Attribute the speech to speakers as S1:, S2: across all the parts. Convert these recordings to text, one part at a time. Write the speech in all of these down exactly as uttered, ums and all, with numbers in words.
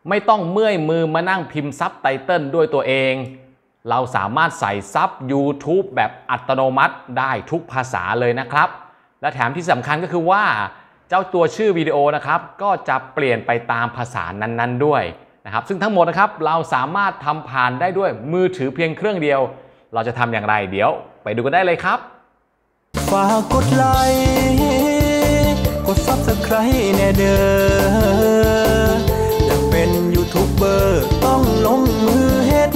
S1: ไม่ต้องเมื่อยมือมานั่งพิมพ์ซับไตเติลด้วยตัวเองเราสามารถใส่ซับ YouTube แบบอัตโนมัติได้ทุกภาษาเลยนะครับและแถมที่สำคัญก็คือว่าเจ้าตัวชื่อวิดีโอนะครับก็จะเปลี่ยนไปตามภาษานั้นๆด้วยนะครับซึ่งทั้งหมดนะครับเราสามารถทำผ่านได้ด้วยมือถือเพียงเครื่องเดียวเราจะทำอย่างไรเดี๋ยวไปดูกันได้เลยครับ
S2: ฝากกดไลค์กด ซับสไครบ์ แน่เด้ออยากเป็นยูทูบเบอร์ต้องลงมือเฮ็ด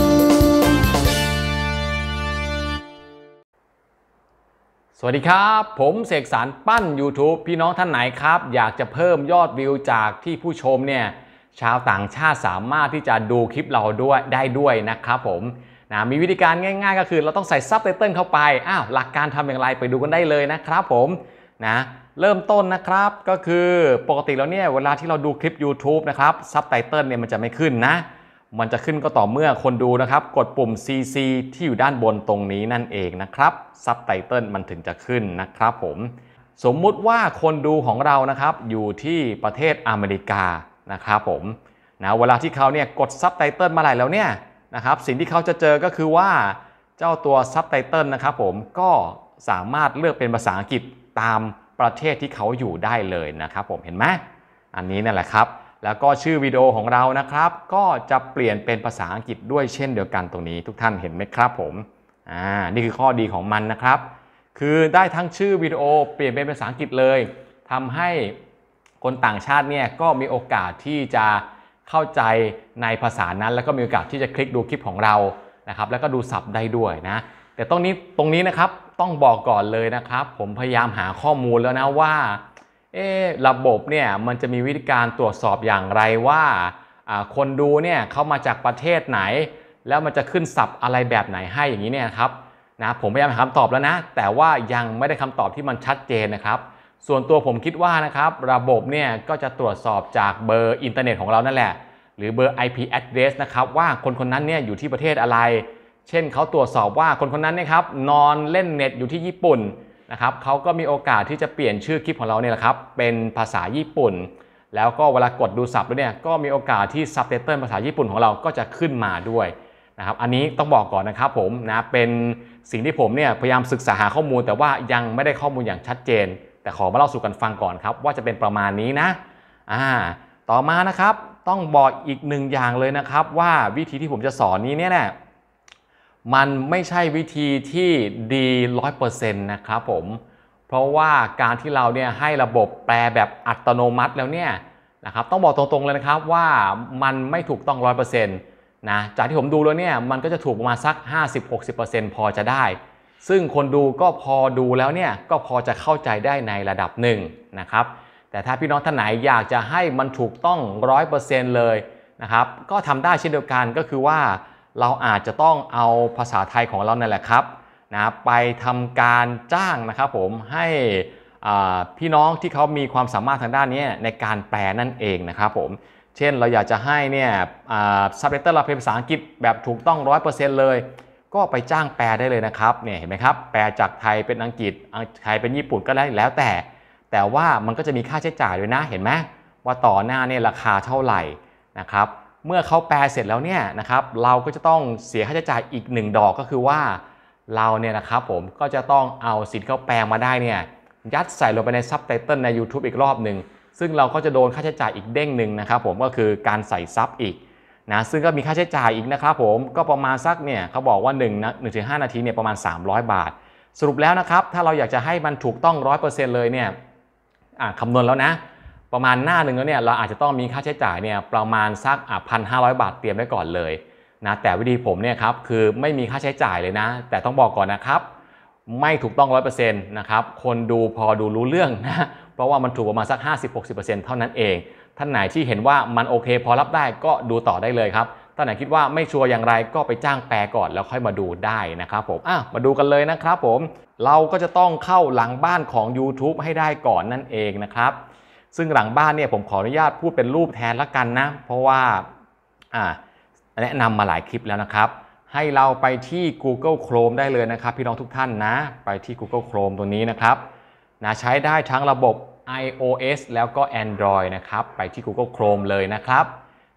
S1: สวัสดีครับผมเสกสรรปั้น YouTube พี่น้องท่านไหนครับอยากจะเพิ่มยอดวิวจากที่ผู้ชมเนี่ยชาวต่างชาติสามารถที่จะดูคลิปเราด้วยได้ด้วยนะครับผมนะมีวิธีการง่ายๆก็คือเราต้องใส่ซับไตเติลเข้าไปอ้าวหลักการทำอย่างไรไปดูกันได้เลยนะครับผมนะเริ่มต้นนะครับก็คือปกติแล้วเนี่ยเวลาที่เราดูคลิป YouTube นะครับซับไตเติลเนี่ยมันจะไม่ขึ้นนะมันจะขึ้นก็ต่อเมื่อคนดูนะครับกดปุ่ม ซี ซี ที่อยู่ด้านบนตรงนี้นั่นเองนะครับซับไตเติลมันถึงจะขึ้นนะครับผมสมมุติว่าคนดูของเรานะครับอยู่ที่ประเทศอเมริกานะครับผมนะเวลาที่เขาเนี่ยกดซับไตเติลมาไหลแล้วเนี่ยนะครับสิ่งที่เขาจะเจอก็คือว่าเจ้าตัวซับไตเติลนะครับผมก็สามารถเลือกเป็นภาษาอังกฤษตามประเทศที่เขาอยู่ได้เลยนะครับผมเห็นไหมอันนี้นั่นแหละครับแล้วก็ชื่อวิดีโอของเรานะครับก็จะเปลี่ยนเป็นภาษาอังกฤษด้วยเช่นเดียวกันตรงนี้ทุกท่านเห็นไหมครับผมอ่านี่คือข้อดีของมันนะครับคือได้ทั้งชื่อวิดีโอเปลี่ยนเป็นภาษาอังกฤษเลยทำให้คนต่างชาติเนี่ยก็มีโอกาสที่จะเข้าใจในภาษานั้นแล้วก็มีโอกาสที่จะคลิกดูคลิปของเรานะครับแล้วก็ดูศัพท์ได้ด้วยนะแต่ตรงนี้ตรงนี้นะครับต้องบอกก่อนเลยนะครับผมพยายามหาข้อมูลแล้วนะว่าเอ๊ะระบบเนี่ยมันจะมีวิธีการตรวจสอบอย่างไรว่าคนดูเนี่ยเข้ามาจากประเทศไหนแล้วมันจะขึ้นศัพท์อะไรแบบไหนให้อย่างนี้เนี่ยครับนะผมพยายามหาคำตอบแล้วนะแต่ว่ายังไม่ได้คำตอบที่มันชัดเจนนะครับส่วนตัวผมคิดว่านะครับระบบเนี่ยก็จะตรวจสอบจากเบอร์อินเทอร์เน็ตของเรานั่นแหละหรือเบอร์ ไอ พี address นะครับว่าคนคนนั้นเนี่ยอยู่ที่ประเทศอะไรเช่นเขาตรวจสอบว่าคนคนนั้นนะครับนอนเล่นเน็ตอยู่ที่ญี่ปุ่นนะครับเขาก็มีโอกาสที่จะเปลี่ยนชื่อคลิปของเราเนี่ยแหละครับเป็นภาษาญี่ปุ่นแล้วก็เวลากดดูซับแล้วเนี่ยก็มีโอกาสที่ซับไตเติลภาษาญี่ปุ่นของเราก็จะขึ้นมาด้วยนะครับอันนี้ต้องบอกก่อนนะครับผมนะเป็นสิ่งที่ผมเนี่ยพยายามศึกษาหาข้อมูลแต่ว่ายังไม่ได้ข้อมูลอย่างชัดเจนแต่ขอมาเล่าสู่กันฟังก่อนครับว่าจะเป็นประมาณนี้นะอ่าต่อมานะครับต้องบอกอีกหนึ่งอย่างเลยนะครับว่าวิธีที่ผมจะสอนนี้เนี่ยมันไม่ใช่วิธีที่ดี ร้อยเปอร์เซ็นต์ นะครับผมเพราะว่าการที่เราเนี่ยให้ระบบแปลแบบอัตโนมัติแล้วเนี่ยนะครับต้องบอกตรงๆเลยนะครับว่ามันไม่ถูกต้อง ร้อยเปอร์เซ็นต์ นะจากที่ผมดูแล้วเนี่ยมันก็จะถูกประมาณสัก ห้าสิบถึงหกสิบเปอร์เซ็นต์ พอจะได้ซึ่งคนดูก็พอดูแล้วเนี่ยก็พอจะเข้าใจได้ในระดับหนึ่งนะครับแต่ถ้าพี่น้องท่านไหนอยากจะให้มันถูกต้อง ร้อยเปอร์เซ็นต์ เลยนะครับก็ทำได้เช่นเดียวกันก็คือว่าเราอาจจะต้องเอาภาษาไทยของเรานั่นแหละครับนะไปทำการจ้างนะครับผมให้พี่น้องที่เขามีความสามารถทางด้านนี้ในการแปลนั่นเองนะครับผมเช่นเราอยากจะให้เนี่ยซับไตเติลเราเป็นภาษาอังกฤษแบบถูกต้อง ร้อยเปอร์เซ็นต์ เลยก็ไปจ้างแปลได้เลยนะครับเนี่ยเห็นไหมครับแปลจากไทยเป็นอังกฤษไทยเป็นญี่ปุ่นก็ได้แล้วแต่แต่ว่ามันก็จะมีค่าใช้จ่ายด้วยนะเห็นไหมว่าต่อหน้าเนี่ยราคาเท่าไหร่นะครับเมื่อเขาแปลเสร็จแล้วเนี่ยนะครับเราก็จะต้องเสียค่าใช้จ่ายอีกหนึ่งดอกก็คือว่าเราเนี่ยนะครับผมก็จะต้องเอาสิ่งที่เขาแปลมาได้เนี่ยยัดใส่ลงไปในซับไตเติลใน YouTube อีกรอบหนึ่งซึ่งเราก็จะโดนค่าใช้จ่ายอีกเด้งหนึ่งนะครับผมก็คือการใส่ซับอีกนะซึ่งก็มีค่าใช้จ่ายอีกนะครับผมก็ประมาณสักเนี่ยเขาบอกว่า1นะ หนึ่งถึงห้า นาทีเนี่ยประมาณสามร้อยบาทสรุปแล้วนะครับถ้าเราอยากจะให้มันถูกต้อง ร้อยเปอร์เซ็นต์ เลยเนี่ยคำนวณแล้วนะประมาณหน้าหนึ่งแล้วเนี่ยเราอาจจะต้องมีค่าใช้จ่ายเนี่ยประมาณสัก หนึ่งพันห้าร้อย บาทเตรียมไว้ก่อนเลยนะแต่วิธีผมเนี่ยครับคือไม่มีค่าใช้จ่ายเลยนะแต่ต้องบอกก่อนนะครับไม่ถูกต้อง ร้อยเปอร์เซ็นต์ นะครับคนดูพอดูรู้เรื่องนะเพราะว่ามันถูกประมาณสัก ห้าสิบถึงหกสิบเปอร์เซ็นต์ เท่านั้นเองท่านไหนที่เห็นว่ามันโอเคพอรับได้ก็ดูต่อได้เลยครับท่านไหนคิดว่าไม่ชัวร์อย่างไรก็ไปจ้างแปลก่อนแล้วค่อยมาดูได้นะครับผมอ่ะมาดูกันเลยนะครับผมเราก็จะต้องเข้าหลังบ้านของ YouTube ให้ได้ก่อนนั่นเองนะครับซึ่งหลังบ้านเนี่ยผมขออนุญาตพูดเป็นรูปแทนละกันนะเพราะว่าอ่าแนะนำมาหลายคลิปแล้วนะครับให้เราไปที่ Google Chrome ได้เลยนะครับพี่น้องทุกท่านนะไปที่ Google Chrome ตัวนี้นะครับนะใช้ได้ทั้งระบบ iOS แล้วก็ Android นะครับไปที่ Google Chrome เลยนะครับ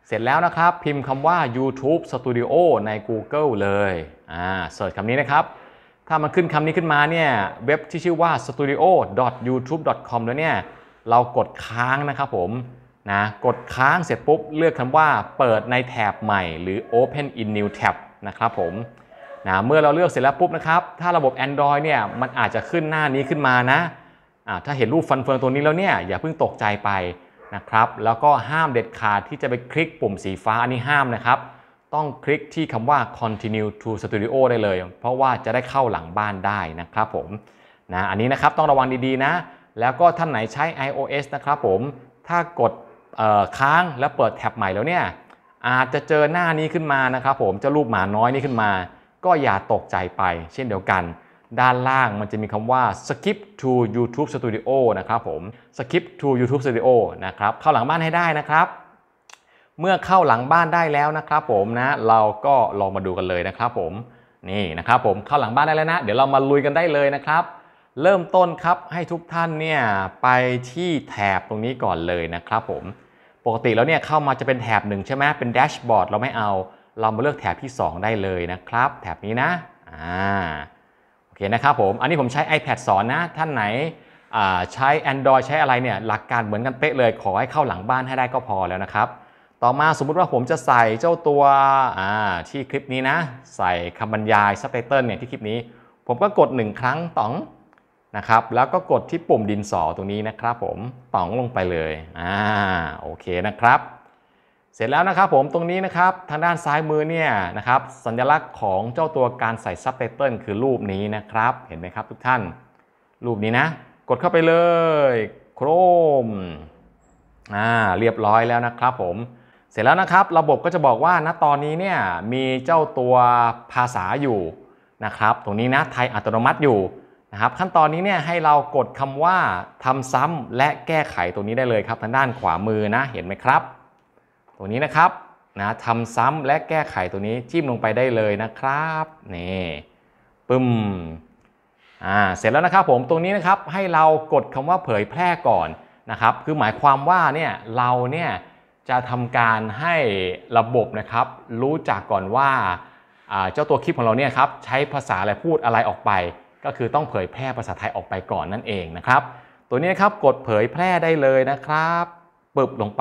S1: เสร็จแล้วนะครับพิมพ์คำว่า YouTube Studio ใน Google เลยอ่าเสิร์ชคำนี้นะครับถ้ามันขึ้นคำนี้ขึ้นมาเนี่ยเว็บที่ชื่อว่า สตูดิโอ ดอท ยูทูบ ดอท คอม แล้วเนี่ยเรากดค้างนะครับผมนะกดค้างเสร็จปุ๊บเลือกคำว่าเปิดในแถบใหม่หรือ Open in New Tab นะครับผมนะเมื่อเราเลือกเสร็จแล้วปุ๊บนะครับถ้าระบบ Android เนี่ยมันอาจจะขึ้นหน้านี้ขึ้นมานะอ่าถ้าเห็นรูปฟันเฟืองตัวนี้แล้วเนี่ยอย่าเพิ่งตกใจไปนะครับแล้วก็ห้ามเด็ดขาดที่จะไปคลิกปุ่มสีฟ้าอันนี้ห้ามนะครับต้องคลิกที่คำว่า continue to studio ได้เลยเพราะว่าจะได้เข้าหลังบ้านได้นะครับผมนะอันนี้นะครับต้องระวังดีๆนะแล้วก็ท่านไหนใช้ iOS นะครับผมถ้ากดค้างแล้วเปิดแท็บใหม่แล้วเนี่ยอาจจะเจอหน้านี้ขึ้นมานะครับผมเจ้ารูปหมาน้อยนี้ขึ้นมาก็อย่าตกใจไปเช่นเดียวกันด้านล่างมันจะมีคำว่า skip to YouTube Studio นะครับผม skip to YouTube Studio นะครับเข้าหลังบ้านให้ได้นะครับเมื่อเข้าหลังบ้านได้แล้วนะครับผมนะเราก็ลองมาดูกันเลยนะครับผมนี่นะครับผมเข้าหลังบ้านได้แล้วนะเดี๋ยวเรามาลุยกันได้เลยนะครับเริ่มต้นครับให้ทุกท่านเนี่ยไปที่แถบตรงนี้ก่อนเลยนะครับผมปกติแล้วเนี่ยเข้ามาจะเป็นแถบหนึ่งใช่ไหมเป็นแดชบอร์ดเราไม่เอาเรามาเลือกแถบที่สองได้เลยนะครับแถบนี้นะอ่าโอเคนะครับผมอันนี้ผมใช้ iPad สอนนะท่านไหนใช้ Android ใช้อะไรเนี่ยหลักการเหมือนกันเป๊ะเลยขอให้เข้าหลังบ้านให้ได้ก็พอแล้วนะครับต่อมาสมมุติว่าผมจะใส่เจ้าตัวที่คลิปนี้นะใส่คำบรรยายซับไตเติลเนี่ยที่คลิปนี้ผมก็กดหนึ่งครั้งต่องนะครับแล้วก็กดที่ปุ่มดินสอตรงนี้นะครับผมต่องลงไปเลยอ่าโอเคนะครับเสร็จแล้วนะครับผมตรงนี้นะครับทางด้านซ้ายมือเนี่ยนะครับสัญลักษณ์ของเจ้าตัวการใส่ซับไตเติลคือรูปนี้นะครับเห็นไหมครับทุกท่านรูปนี้นะกดเข้าไปเลยโครมอ่าเรียบร้อยแล้วนะครับผมเสร็จแล้วนะครับระบบก็จะบอกว่าณตอนนี้เนี่ยมีเจ้าตัวภาษาอยู่นะครับตรงนี้นะไทยอัตโนมัติอยู่นะครับขั้นตอนนี้เนี่ยให้เรากดคำว่าทำซ้ำและแก้ไขตรงนี้ได้เลยครับทางด้านขวามือนะเห็นไหมครับตัวนี้นะครับนะทำซ้ำและแก้ไขตัวนี้จิ้มลงไปได้เลยนะครับนี่ปึ้มอ่าเสร็จแล้วนะครับผมตรงนี้นะครับให้เรากดคำว่าเผยแพร่ก่อนนะครับคือหมายความว่าเนี่ยเราเนี่ยจะทำการให้ระบบนะครับรู้จักก่อนว่าเจ้าตัวคลิปของเราเนี่ยครับใช้ภาษาอะไรพูดอะไรออกไปก็คือต้องเผยแพร่ภาษาไทยออกไปก่อนนั่นเองนะครับตัวนี้นะครับกดเผยแพร่ได้เลยนะครับปึบลงไป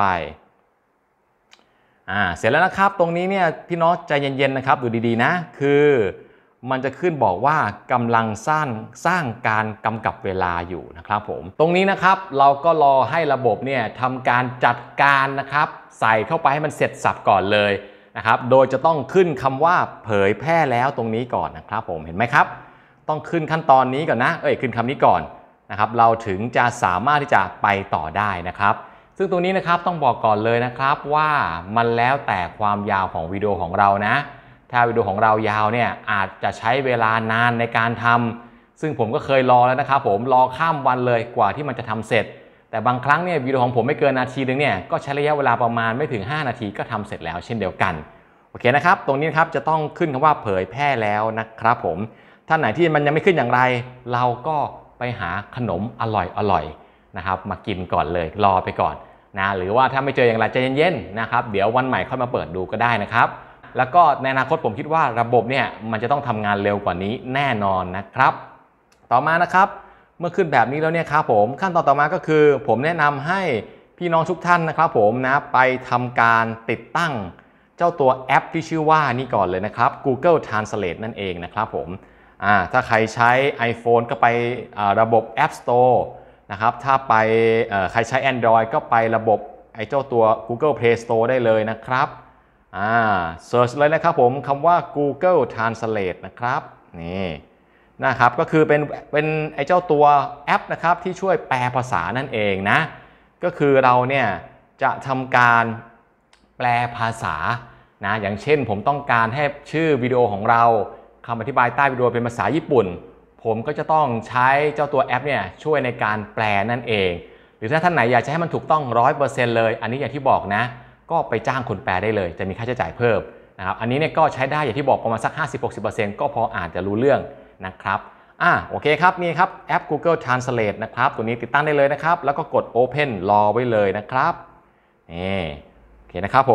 S1: อ่าเสร็จแล้วนะครับตรงนี้เนี่ยพี่น้องใจเย็นๆนะครับดูดีๆนะคือมันจะขึ้นบอกว่ากำลังสร้างสร้างการกำกับเวลาอยู่นะครับผมตรงนี้นะครับเราก็รอให้ระบบเนี่ยทำการจัดการนะครับใส่เข้าไปให้มันเสร็จสับก่อนเลยนะครับโดยจะต้องขึ้นคำว่าเผยแพร่แล้วตรงนี้ก่อนนะครับผมเห็นไหมครับต้องขึ้นขั้นตอนนี้ก่อนนะเอ้ยขึ้นคำนี้ก่อนนะครับเราถึงจะสามารถที่จะไปต่อได้นะครับซึ่งตรงนี้นะครับต้องบอกก่อนเลยนะครับว่ามันแล้วแต่ความยาวของวิดีโอของเรานะถ้าวิดีโอของเรายาวเนี่ยอาจจะใช้เวลานานในการทำซึ่งผมก็เคยรอแล้วนะครับผมรอข้ามวันเลยกว่าที่มันจะทำเสร็จแต่บางครั้งเนี่ยวิดีโอของผมไม่เกินนาทีนึงเนี่ยก็ใช้ระยะเวลาประมาณไม่ถึงห้านาทีก็ทำเสร็จแล้วเช่นเดียวกันโอเคนะครับตรงนี้ครับจะต้องขึ้นคำว่าเผยแพร่แล้วนะครับผมท่านไหนที่มันยังไม่ขึ้นอย่างไรเราก็ไปหาขนมอร่อยอร่อยนะครับมากินก่อนเลยรอไปก่อนนะหรือว่าถ้าไม่เจออย่างไรใจเย็นๆนะครับเดี๋ยววันใหม่ค่อยมาเปิดดูก็ได้นะครับแล้วก็ในอนาคตผมคิดว่าระบบเนี่ยมันจะต้องทำงานเร็วกว่านี้แน่นอนนะครับต่อมานะครับเมื่อขึ้นแบบนี้แล้วเนี่ยครับผมขั้นตอนต่อมาก็คือผมแนะนำให้พี่น้องทุกท่านนะครับผมนะไปทำการติดตั้งเจ้าตัวแอปที่ชื่อว่านี่ก่อนเลยนะครับ Google Translate นั่นเองนะครับผมอ่าถ้าใครใช้ iPhone ก็ไประบบ App Store นะครับถ้าไปใครใช้ Android ก็ไประบบไอ้เจ้าตัว Google Play Store ได้เลยนะครับอ่าเซิร์ชเลยนะครับผมคำว่า Google Translate นะครับนี่นะครับก็คือเป็นเป็นไอ้เจ้าตัวแอปนะครับที่ช่วยแปลภาษานั่นเองนะก็คือเราเนี่ยจะทำการแปลภาษานะอย่างเช่นผมต้องการให้ชื่อวิดีโอของเราคำอธิบายใต้วิดีโอเป็นภาษาญี่ปุ่นผมก็จะต้องใช้เจ้าตัวแอปเนี่ยช่วยในการแปลนั่นเองหรือถ้าท่านไหนอยากจะให้มันถูกต้อง ร้อยเปอร์เซ็นต์ เลยอันนี้อย่างที่บอกนะก็ไปจ้างคนแปลได้เลยจะมีค่าใช้จ่ายเพิ่มนะครับอันนี้เนี่ยก็ใช้ได้อย่างที่บอกประมาณสัก ห้าสิบถึงหกสิบเปอร์เซ็นต์ ก็พออาจจะรู้เรื่องนะครับอ่ะโอเคครับนี่ครับแอป Google Translate นะครับตัวนี้ติดตั้งได้เลยนะครับแล้วก็กด Open รอไว้เลยนะครับนี่โอเคนะครับผม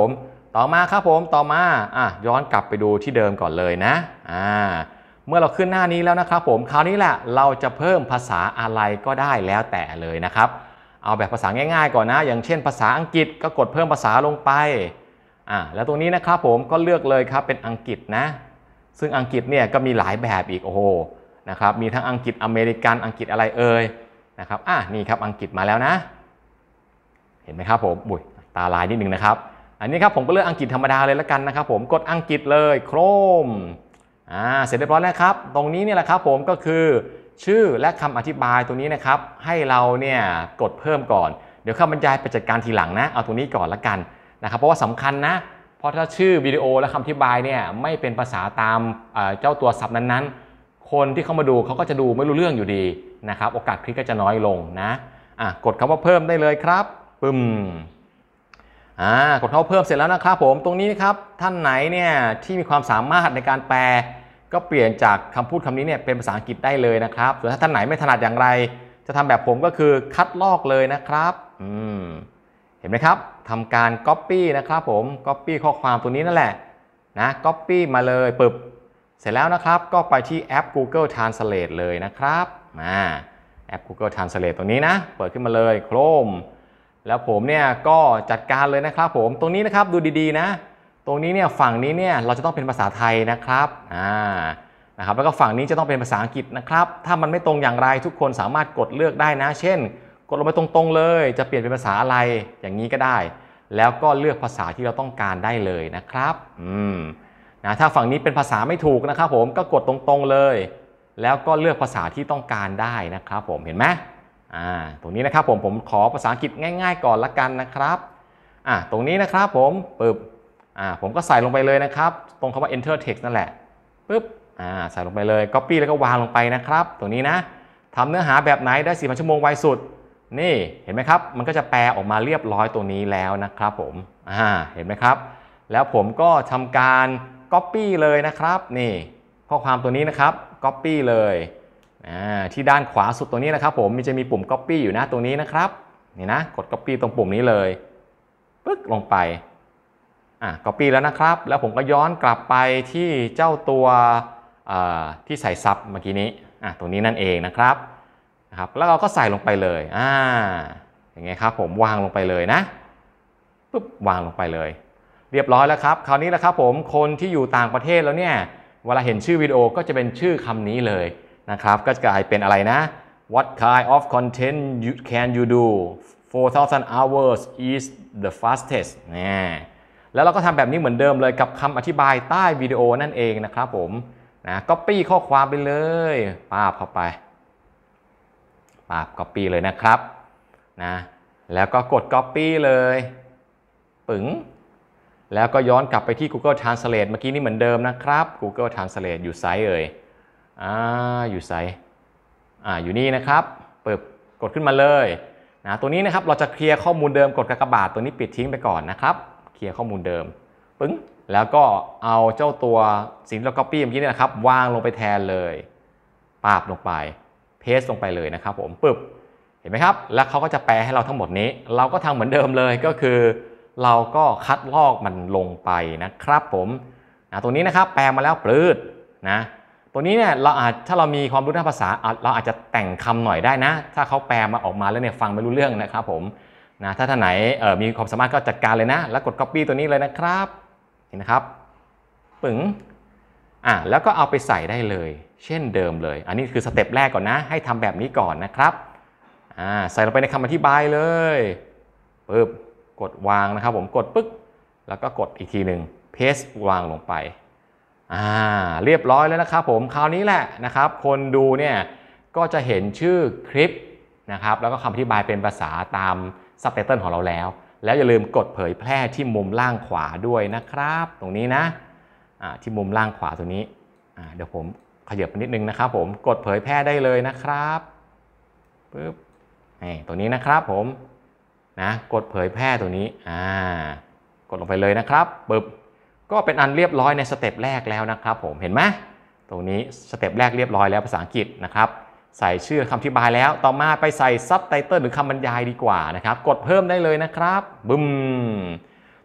S1: ต่อมาครับผมต่อมาอ่ะย้อนกลับไปดูที่เดิมก่อนเลยนะอ่าเมื่อเราขึ้นหน้านี้แล้วนะครับผมคราวนี้แหละเราจะเพิ่มภาษาอะไรก็ได้แล้วแต่เลยนะครับเอาแบบภาษาง่ายๆก่อนนะอย่างเช่นภาษาอังกฤษก็กดเพิ่มภาษาลงไปอ่าแล้วตรงนี้นะครับผมก็เลือกเลยครับเป็นอังกฤษนะซึ่งอังกฤษเนี่ยก็มีหลายแบบอีกโอ้โหนะครับมีทั้งอังกฤษอเมริกันอังกฤษอะไรเอ่ยนะครับอ่ะนี่ครับอังกฤษมาแล้วนะเห็นไหมครับผมบุยตาลายนิดนึงนะครับอันนี้ครับผมก็เลือกอังกฤษธรรมดาเลยแล้วกันนะครับผมกดอังกฤษเลยโครมอ่าเสร็จเรียบร้อยแล้วครับตรงนี้เนี่ยแหละครับผมก็คือชื่อและคำอธิบายตัวนี้นะครับให้เราเนี่ยกดเพิ่มก่อนเดี๋ยวคำบรรยายไปจัดการทีหลังนะเอาตัวนี้ก่อนละกันนะครับเพราะว่าสำคัญนะเพราะถ้าชื่อวิดีโอและคำอธิบายเนี่ยไม่เป็นภาษาตามเจ้าตัวศัพท์นั้นๆคนที่เข้ามาดูเขาก็จะดูไม่รู้เรื่องอยู่ดีนะครับโอกาสคลิกก็จะน้อยลงนะอ่ะกดคำว่าเพิ่มได้เลยครับปึ้มอ่ากดเข้าเพิ่มเสร็จแล้วนะครับผมตรงนี้นะครับท่านไหนเนี่ยที่มีความสามารถในการแปลก็เปลี่ยนจากคำพูดคำนี้เนี่ยเป็นภาษาอังกฤษได้เลยนะครับส่วนถ้าท่านไหนไม่ถนัดอย่างไรจะทำแบบผมก็คือคัดลอกเลยนะครับอืมเห็นไหมครับทำการ Copy นะครับผม Copy ข้อความตัวนี้นั่นแหละนะ Copy มาเลยปึบเสร็จแล้วนะครับก็ไปที่แอป Google Translate เลยนะครับมาแอป Google Translate ตัวนี้นะเปิดขึ้นมาเลย Chrome แล้วผมเนี่ยก็จัดการเลยนะครับผมตรงนี้นะครับดูดีๆนะตรงนี้เนี่ยฝั่งนี้เนี่ยเราจะต้องเป็นภาษาไทยนะครับอ่านะครับแล้วก็ฝั่งนี้จะต้องเป็นภาษาอังกฤษนะครับถ้ามันไม่ตรงอย่างไรทุกคนสามารถกดเลือกได้นะเช่นกดลงไปตรงๆเลยจะเปลี่ยนเป็นภาษาอะไรอย่างนี้ก็ได้แล้วก็เลือกภาษาที่เราต้องการได้เลยนะครับอืมนะถ้าฝั่งนี้เป็นภาษาไม่ถูกนะครับผมก็กดตรงๆเลยแล้วก็เลือกภาษาที่ต้องการได้นะครับผมเห็นไหมอ่าตรงนี้นะครับผมผมขอภาษาอังกฤษง่ายๆก่อนละกันนะครับอ่าตรงนี้นะครับผมปึ๊บอ่าผมก็ใส่ลงไปเลยนะครับตรงคำว่า enter text นั่นแหละปึ๊บอ่าใส่ลงไปเลย copy แล้วก็วางลงไปนะครับตรงนี้นะทำเนื้อหาแบบไหนได้ สี่พัน ชั่วโมงไวสุดนี่เห็นไหมครับมันก็จะแปลออกมาเรียบร้อยตัวนี้แล้วนะครับผมอ่าเห็นไหมครับแล้วผมก็ทำการ copy เลยนะครับนี่ข้อความตัวนี้นะครับ copy เลยที่ด้านขวาสุดตัวนี้นะครับผมมันจะมีปุ่ม copy อยู่นะตรงนี้นะครับนี่นะกด copy ตรงปุ่มนี้เลยปึ๊กลงไปอ่ะ copy แล้วนะครับแล้วผมก็ย้อนกลับไปที่เจ้าตัวที่ใส่ซับเมื่อกี้นี้อ่ะตรงนี้นั่นเองนะครับนะครับแล้วเราก็ใส่ลงไปเลยอ่าอย่างไงครับผมวางลงไปเลยนะปึ๊บวางลงไปเลยเรียบร้อยแล้วครับคราวนี้แหละครับผมคนที่อยู่ต่างประเทศแล้วเนี่ยเวลาเห็นชื่อวิดีโอก็จะเป็นชื่อคำนี้เลยนะครับก็จะกลายเป็นอะไรนะ What kind of content you, can you do four thousand hours is the fastest เนี่ยแล้วเราก็ทำแบบนี้เหมือนเดิมเลยกับคำอธิบายใต้วิดีโอนั่นเองนะครับผมนะ copy ข้อความไปเลยป้าบเข้าไปป้าบ copy เลยนะครับนะแล้วก็กด copy เลยปึ๋งแล้วก็ย้อนกลับไปที่ Google Translate เมื่อกี้นี้เหมือนเดิมนะครับ Google Translate อยู่ไซต์เอ่ยอ่าอยู่ไซต์อ่าอยู่นี่นะครับเปิดกดขึ้นมาเลยนะตัวนี้นะครับเราจะเคลียร์ข้อมูลเดิมกดกากบาทตัวนี้ปิดทิ้งไปก่อนนะครับเคลียร์ข้อมูลเดิมปึ้งแล้วก็เอาเจ้าตัวสิ่งที่เรา copy เมื่อกี้นี่นะครับวางลงไปแทนเลยปาบลงไปเพสลงไปเลยนะครับผมปึ๊บเห็นไหมครับแล้วเขาก็จะแปลให้เราทั้งหมดนี้เราก็ทำเหมือนเดิมเลยก็คือเราก็คัดลอกมันลงไปนะครับผมนะตัวนี้นะครับแปลมาแล้วปลื้ดนะตัวนี้เนี่ยเราอาจถ้าเรามีความรู้ด้านภาษาเราอาจจะแต่งคำหน่อยได้นะถ้าเขาแปลมาออกมาแล้วเนี่ยฟังไม่รู้เรื่องนะครับผมนะถ้าท่านไหนมีความสามารถก็จัดการเลยนะแล้วกด copy ตัวนี้เลยนะครับเห็นนะครับปึ๋งอ่ะแล้วก็เอาไปใส่ได้เลยเช่นเดิมเลยอันนี้คือสเต็ปแรกก่อนนะให้ทำแบบนี้ก่อนนะครับอ่าใส่ลงไปในคำอธิบายเลยปึ๊บกดวางนะครับผมกดปึ๊กแล้วก็กดอีกทีหนึ่ง paste วางลงไปอ่าเรียบร้อยแล้วนะครับผมคราวนี้แหละนะครับคนดูเนี่ยก็จะเห็นชื่อคลิปนะครับแล้วก็คำอธิบายเป็นภาษาตามซับไตเติลของเราแล้วแล้วอย่าลืมกดเผยแพร่ที่มุมล่างขวาด้วยนะครับตรงนี้นะอ่าที่มุมล่างขวาตรงนี้อ่าเดี๋ยวผมขยับนิดนึงนะครับผมกดเผยแพร่ได้เลยนะครับปึ๊บนี่ตรงนี้นะครับผมนะกดเผยแพร่ตรงนี้อ่ากดลงไปเลยนะครับปึ๊บก็เป็นอันเรียบร้อยในสเต็ปแรกแล้วนะครับผมเห็นไหมตรงนี้สเต็ปแรกเรียบร้อยแล้วภาษาอังกฤษนะครับใส่ชื่อคำอธิบายแล้วต่อมาไปใส่ซับไตเติลหรือคำบรรยายดีกว่านะครับกดเพิ่มได้เลยนะครับบึ้ม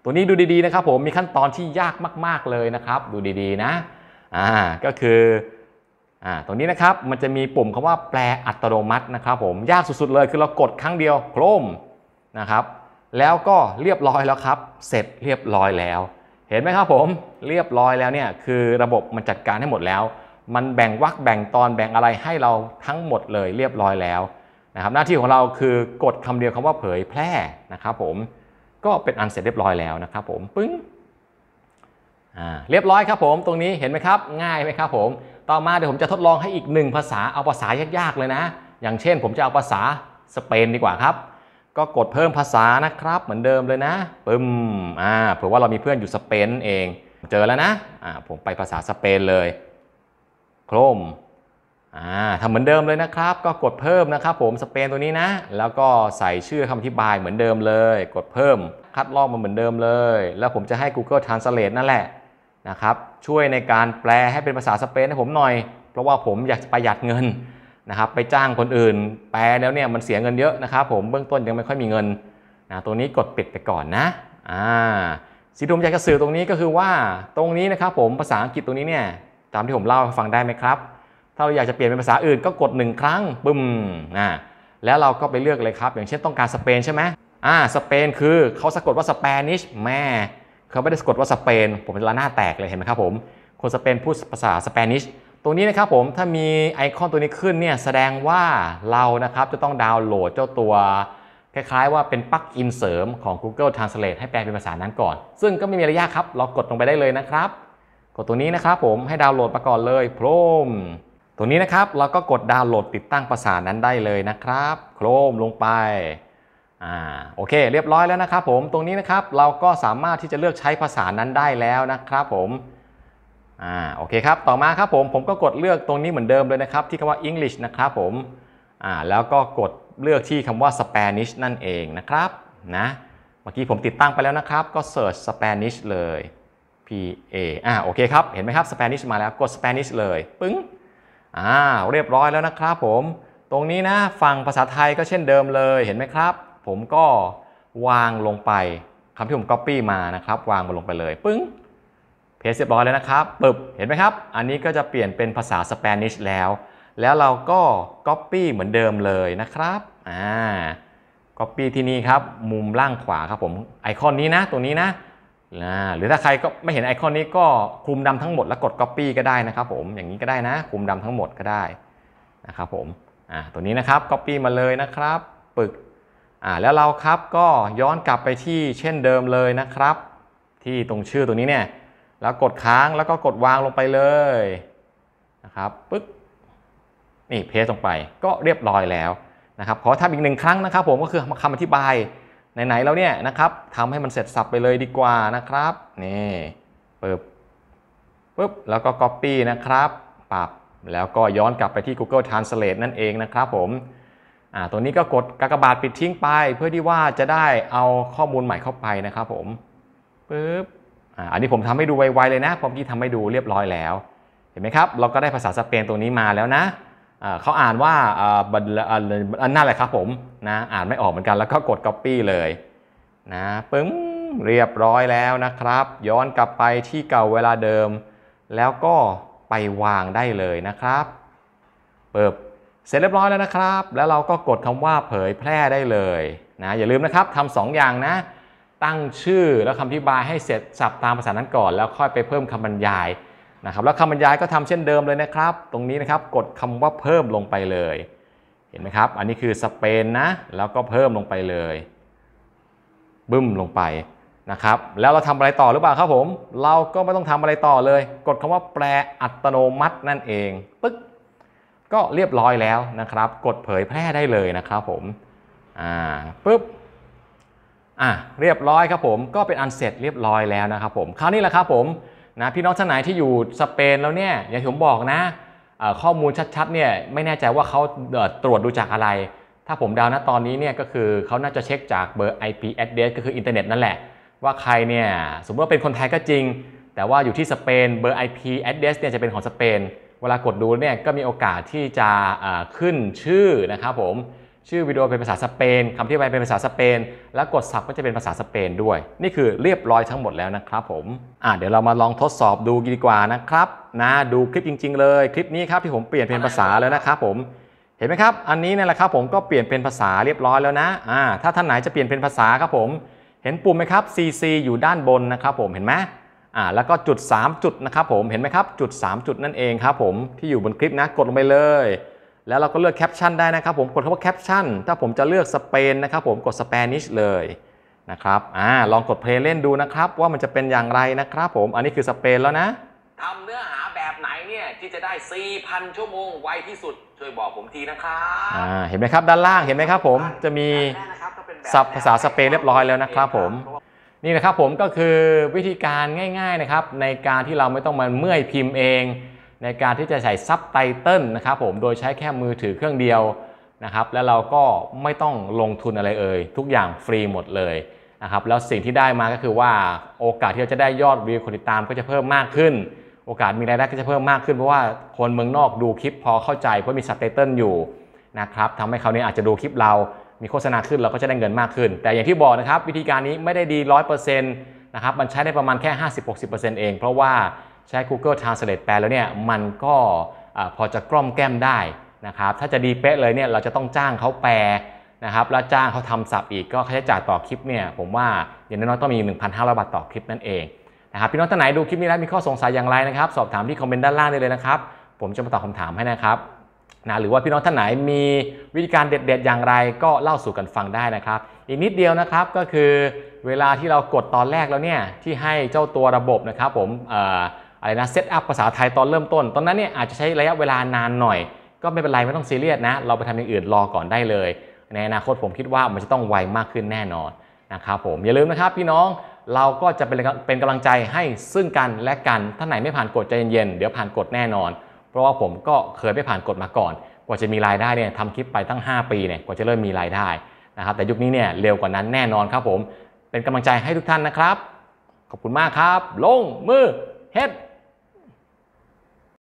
S1: ตัวนี้ดูดีๆนะครับผมมีขั้นตอนที่ยากมากๆเลยนะครับดูดีๆนะอ่าก็คืออ่าตรงนี้นะครับมันจะมีปุ่มคำว่าแปลอัตโนมัตินะครับผมยากสุดๆเลยคือเรากดครั้งเดียวโครมนะครับแล้วก็เรียบร้อยแล้วครับเสร็จเรียบร้อยแล้วเห็นไหมครับผมเรียบร้อยแล้วเนี่ยคือระบบมันจัดการให้หมดแล้วมันแบ่งวรรคแบ่งตอนแบ่งอะไรให้เราทั้งหมดเลยเรียบร้อยแล้วนะครับหน้าที่ของเราคือกดคำเดียวคำว่าเผยแพร่นะครับผมก็เป็นอันเสร็จเรียบร้อยแล้วนะครับผมปึ้งอ่าเรียบร้อยครับผมตรงนี้เห็นไหมครับง่ายไหมครับผมต่อมาเดี๋ยวผมจะทดลองให้อีกหนึ่งภาษาเอาภาษายากๆเลยนะอย่างเช่นผมจะเอาภาษาสเปนดีกว่าครับก็กดเพิ่มภาษานะครับเหมือนเดิมเลยนะปึ้มอ่าเผื่อว่าเรามีเพื่อนอยู่สเปนเองเจอแล้วนะอ่าผมไปภาษาสเปนเลยโครมอ่าทำเหมือนเดิมเลยนะครับก็กดเพิ่มนะครับผมสเปนตัวนี้นะแล้วก็ใส่ชื่อคำอธิบายเหมือนเดิมเลยกดเพิ่มคัดลอกมาเหมือนเดิมเลยแล้วผมจะให้ Google Translate นั่นแหละนะครับช่วยในการแปลให้เป็นภาษาสเปนให้ผมหน่อยเพราะว่าผมอยากประหยัดเงินนะครับไปจ้างคนอื่นแปลแล้วเนี่ยมันเสียเงินเยอะนะครับผมเบื้องต้นยังไม่ค่อยมีเงินนะตรงนี้กดปิดไปก่อนนะอ่าสิ่งที่ผมอยากจะสื่อตรงนี้ก็คือว่าตรงนี้นะครับผมภาษาอังกฤษตรงนี้เนี่ยตามที่ผมเล่าให้ฟังได้ไหมครับถ้าเราอยากจะเปลี่ยนเป็นภาษาอื่นก็กดหนึ่งครั้งปึ้มนะแล้วเราก็ไปเลือกเลยครับอย่างเช่นต้องการสเปนใช่ไหมอ่าสเปนคือเขาสะกดว่าสเปนิชแม่เขาไม่ได้สะกดว่าสเปนผมจะละหน้าแตกเลยเห็นไหมครับผมคนสเปนพูดภาษาสเปนิชตรงนี้นะครับผมถ้ามีไอคอนตัวนี้ขึ้นเนี่ยแสดงว่าเรานะครับจะต้องดาวน์โหลดเจ้าตัวคล้ายๆว่าเป็นปลั๊กอินเสริมของ Google Translate ให้แปลเป็นภาษานั้นก่อนซึ่งก็ไม่มีอะไรยากครับเรากดลงไปได้เลยนะครับกดตัวนี้นะครับผมให้ดาวน์โหลดมาก่อนเลยโครมตรงนี้นะครับเราก็กดดาวน์โหลดติดตั้งภาษานั้นได้เลยนะครับโครมลงไปอ่าโอเคเรียบร้อยแล้วนะครับผมตรงนี้นะครับเราก็สามารถที่จะเลือกใช้ภาษานั้นได้แล้วนะครับผมอ่าโอเคครับต่อมาครับผมผมก็กดเลือกตรงนี้เหมือนเดิมเลยนะครับที่คำว่า English นะครับผมอ่าแล้วก็กดเลือกที่คำว่า Spanish นั่นเองนะครับนะเมื่อกี้ผมติดตั้งไปแล้วนะครับก็ Search Spanish เลย P A อ่าโอเคครับเห็นไหมครับ Spanish มาแล้วกด Spanish เลยปึ้งอ่าเรียบร้อยแล้วนะครับผมตรงนี้นะฝั่งภาษาไทยก็เช่นเดิมเลยเห็นไหมครับผมก็วางลงไปคำที่ผม Copy มานะครับวางมาลงไปเลยปึ้งเพจเรียบร้อยแล้วนะครับปึ๊บเห็นไหมครับอันนี้ก็จะเปลี่ยนเป็นภาษาสเปนิชแล้วแล้วเราก็ Copy เหมือนเดิมเลยนะครับอ่า Copy ที่นี่ครับมุมล่างขวาครับผมไอคอนนี้นะตรงนี้นะหรือถ้าใครก็ไม่เห็นไอคอนนี้ก็คลุมดำทั้งหมดแล้วกด Copy ก็ได้นะครับผมอย่างนี้ก็ได้นะคลุมดำทั้งหมดก็ได้นะครับผมอ่าตัวนี้นะครับ Copy มาเลยนะครับปึกอ่าแล้วเราครับก็ย้อนกลับไปที่เช่นเดิมเลยนะครับที่ตรงชื่อตัวนี้เนี่ยแล้วกดค้างแล้วก็กดวางลงไปเลยนะครับปึ๊กนี่เพจลงไปก็เรียบร้อยแล้วนะครับขอทำอีกหนึ่งครั้งนะครับผมก็คือคำอธิบายไหนๆแล้วเนี่ยนะครับทำให้มันเสร็จสับไปเลยดีกว่านะครับนี่ปึ๊บปึ๊บแล้วก็ Copy นะครับปรับแล้วก็ย้อนกลับไปที่ Google Translate นั่นเองนะครับผมอ่าตัวนี้ก็กดกากบาทปิดทิ้งไปเพื่อที่ว่าจะได้เอาข้อมูลใหม่เข้าไปนะครับผมปึ๊บอ่าอันนี้ผมทำให้ดูไวๆเลยนะผมที่ทำให้ดูเรียบร้อยแล้วเห็นไหมครับเราก็ได้ภาษาสเปนตัวนี้มาแล้วนะเขาอ่านว่าอันนั่นแหละครับผมนะอ่านไม่ออกเหมือนกันแล้วก็กด Copy เลยนะปึ้งเรียบร้อยแล้วนะครับย้อนกลับไปที่เก่าเวลาเดิมแล้วก็ไปวางได้เลยนะครับเปิดเสร็จเรียบร้อยแล้วนะครับแล้วเราก็กดคำว่าเผยแพร่ได้เลยนะอย่าลืมนะครับทำสองอย่างนะตั้งชื่อแล้วคำอธิบายให้เสร็จสับตามภาษานั้นก่อนแล้วค่อยไปเพิ่มคำบรรยายนะครับแล้วคำบรรยายก็ทำเช่นเดิมเลยนะครับตรงนี้นะครับกดคำว่าเพิ่มลงไปเลยเห็นไหมครับอันนี้คือสเปนนะแล้วก็เพิ่มลงไปเลยบึ้มลงไปนะครับแล้วเราทำอะไรต่อหรือเปล่าครับผมเราก็ไม่ต้องทำอะไรต่อเลยกดคำว่าแปลอัตโนมัตินั่นเองปึ๊กก็เรียบร้อยแล้วนะครับกดเผยแพร่ได้เลยนะครับผมอ่าปึ๊บอ่ะเรียบร้อยครับผมก็เป็นอันเสร็จเรียบร้อยแล้วนะครับผมคราวนี้แหละครับผมนะพี่น้องท่านไหนที่อยู่สเปนแล้วเนี่ยอย่างที่ผมบอกนะข้อมูลชัดๆเนี่ยไม่แน่ใจว่าเขาตรวจดูจากอะไรถ้าผมเดานะตอนนี้เนี่ยก็คือเขาน่าจะเช็คจากเบอร์ ไอ พี address ก็คืออินเทอร์เน็ตนั่นแหละว่าใครเนี่ยสมมติว่าเป็นคนไทยก็จริงแต่ว่าอยู่ที่สเปนเบอร์ ไอ พี address เนี่ยจะเป็นของสเปนเวลากดดูเนี่ยก็มีโอกาสที่จะขึ้นชื่อนะครับผมชื่อวิดีโอเป็นภาษาสเปนคำที่ไปเป็นภาษาสเปนแล้วกดซับก็จะเป็นภาษาสเปนด้วยนี่คือเรียบร้อยทั้งหมดแล้วนะครับผมอ่ะเดี๋ยวเรามาลองทดสอบดูดีกว่านะครับนะดูคลิปจริงๆเลยคลิปนี้ครับที่ผมเปลี่ยนเป็นภาษาแล้วนะครับผมเห็นไหมครับอันนี้เนี่ยแหละครับผมก็เปลี่ยนเป็นภาษาเรียบร้อยแล้วนะอ่าถ้าท่านไหนจะเปลี่ยนเป็นภาษาครับผมเห็นปุ่มไหมครับ ซี ซี อยู่ด้านบนนะครับผมเห็นไหมอ่าแล้วก็จุดสามจุดนะครับผมเห็นไหมครับจุดสามจุดนั่นเองครับผมที่อยู่บนคลิปนะกดลงไปเลยแล้วเราก็เลือกแคปชั่นได้นะครับผมกดคำว่าแคปชั่นถ้าผมจะเลือกสเปนนะครับผมกดสเปนิชเลยนะครับอ่าลองกดเพลย์เล่นดูนะครับว่ามันจะเป็นอย่างไรนะครับผมอันนี้คือสเปนแล้วนะทำเนื้อหาแบบไหนเนี่ยที่จะได้ สี่พัน ชั่วโมงไวที่สุดช่วยบอกผมทีนะครับอ่าเห็นไหมครับด้านล่างเห็นไหมครับผมจะมีศัพท์ภาษาสเปนเรียบร้อยแล้วนะครับผมนี่นะครับผมก็คือวิธีการง่ายๆนะครับในการที่เราไม่ต้องมาเมื่อยพิมพ์เองในการที่จะใส่ซับไตเติลนะครับผมโดยใช้แค่มือถือเครื่องเดียวนะครับแล้วเราก็ไม่ต้องลงทุนอะไรเอ่ยทุกอย่างฟรีหมดเลยนะครับแล้วสิ่งที่ได้มาก็คือว่าโอกาสที่เราจะได้ยอดวิวคนติดตามก็จะเพิ่มมากขึ้นโอกาสมีรายได้ก็จะเพิ่มมากขึ้นเพราะว่าคนเมืองนอกดูคลิปพอเข้าใจเพราะมีซับไตเติลอยู่นะครับทำให้เขาเนี่ยอาจจะดูคลิปเรามีโฆษณาขึ้นเราก็จะได้เงินมากขึ้นแต่อย่างที่บอกนะครับวิธีการนี้ไม่ได้ดี ร้อยเปอร์เซ็นต์ นะครับมันใช้ได้ประมาณแค่ ห้าสิบถึงหกสิบเปอร์เซ็นต์ เองเพราะว่าใช้ Google Translate แปลแล้วเนี่ยมันก็พอจะกล่อมแก้มได้นะครับถ้าจะดีเป๊ะเลยเนี่ยเราจะต้องจ้างเขาแปลนะครับแล้วจ้างเขาทำศัพท์อีกก็ค่าใช้จ่ายต่อคลิปเนี่ยผมว่าอย่างน้อยๆต้องมี หนึ่งพันห้าร้อย บาทต่อคลิปนั่นเองนะครับพี่น้องท่านไหนดูคลิปนี้แล้วมีข้อสงสัยอย่างไรนะครับสอบถามที่คอมเมนต์ด้านล่างได้เลยนะครับผมจะมาตอบคำถามให้นะครับนะหรือว่าพี่น้องท่านไหนมีวิธีการเด็ดๆอย่างไรก็เล่าสู่กันฟังได้นะครับอีกนิดเดียวนะครับก็คือเวลาที่เรากดตอนแรกแล้วเนี่ยที่ให้เจ้าตัวระบบนะครับผมเอ่ออะไรนะเซตอัพภาษาไทยตอนเริ่มต้นตอนนั้นเนี่ยอาจจะใช้ระยะเวลานานหน่อยก็ไม่เป็นไรไม่ต้องซีเรียสนะเราไปทำอย่างอื่นรอก่อนได้เลยในอนาคตผมคิดว่ามันจะต้องไวมากขึ้นแน่นอนนะครับผมอย่าลืมนะครับพี่น้องเราก็จะเป็นเป็นกำลังใจให้ซึ่งกันและกันท่านไหนไม่ผ่านกฎใจเย็นๆเดี๋ยวผ่านกฎแน่นอนเพราะว่าผมก็เคยไม่ผ่านกฎมาก่อนกว่าจะมีรายได้เนี่ยทำคลิปไปตั้งห้าปีเนี่ยกว่าจะเริ่มมีรายได้นะครับแต่ยุคนี้เนี่ยเร็วกว่านั้นแน่นอนครับผมเป็นกำลังใจให้ทุกท่านนะครับขอบคุณมากครับลงมือเฮ็ด